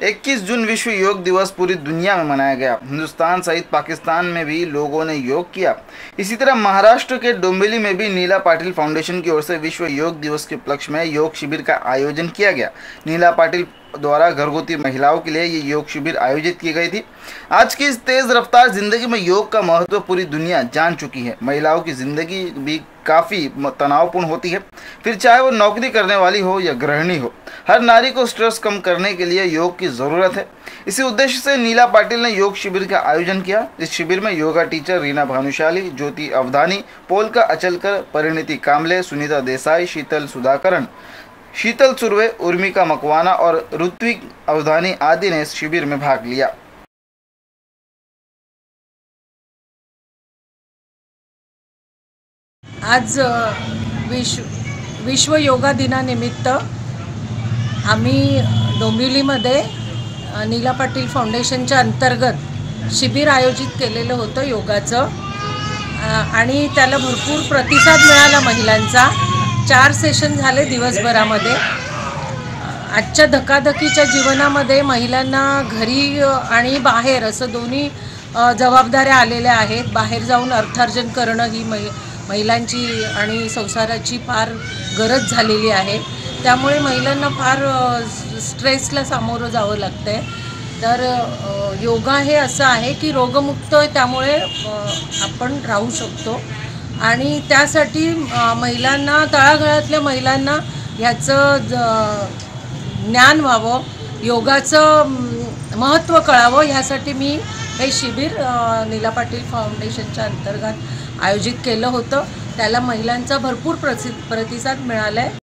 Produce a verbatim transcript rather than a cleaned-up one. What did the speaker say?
इक्कीस जून विश्व योग दिवस पूरी दुनिया में मनाया गया। हिंदुस्तान सहित पाकिस्तान में भी लोगों ने योग किया। इसी तरह महाराष्ट्र के डोंबिवली में भी नीला पाटिल फाउंडेशन की ओर से विश्व योग दिवस के उपलक्ष्य में योग शिविर का आयोजन किया गया। नीला पाटिल द्वारा घरगुती महिलाओं के लिए ये योग शिविर आयोजित की गई थी। आज की इस तेज रफ्तार जिंदगी में योग का महत्व पूरी दुनिया जान चुकी है। महिलाओं की जिंदगी भी काफ़ी तनावपूर्ण होती है, फिर चाहे वो नौकरी करने वाली हो या गृहिणी हो। हर नारी को स्ट्रेस कम करने के लिए योग की ज़रूरत है। इसी उद्देश्य से नीला पाटिल ने योग शिविर का आयोजन किया। इस शिविर में योगा टीचर रीना भानुशाली, ज्योति अवधानी, पोलका अचलकर, परिणीति कामले, सुनीता देसाई, शीतल सुधाकरण, शीतल सुरवे, उर्मिका मकवाना और ऋत्विक अवधानी आदि ने इस शिविर में भाग लिया। आज विश्व विश्व योगा दिनानिमित्त आम्ही डोंबिवलीमध्ये नीला पाटिल फाउंडेशनच्या अंतर्गत शिबिर आयोजित केलेलं होतं योगाचं, आणि त्याला भरपूर प्रतिसाद मिळाला महिलांचा। चार सेशन झाले दिवसभरामध्ये। आजच्या धकाधकीच्या जीवनामध्ये महिलांना घरी आणि बाहेर असं दोन्ही जबाबदाऱ्या आलेल्या आहेत। बाहेर जाऊन अर्थार्जन करणं ही महिलांची आणि संसाराची फार गरज झालेली आहे। त्यामुळे महिलांना फार स्ट्रेसला सामोरं जावं लागतंय। तर योगा हे असं आहे की रोगमुक्त त्यामुळे आपण राहू शकतो, आणि त्यासाठी महिलांना, तळागाळातल्या महिलांना ह्याचं ज्ञान व्हावं, योगाचं महत्त्व कळावं, ह्यासाठी मी हे शिबिर नीला पाटिल फाउंडेशनच्या अंतर्गत आयोजित केलं होतं। त्याला महिलांचा भरपूर प्रतिसाद मिळाला आहे।